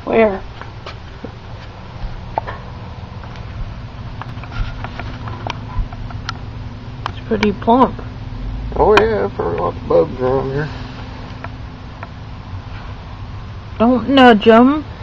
Where? It's pretty plump. Oh yeah, for lots of bugs around here. Don't nudge them.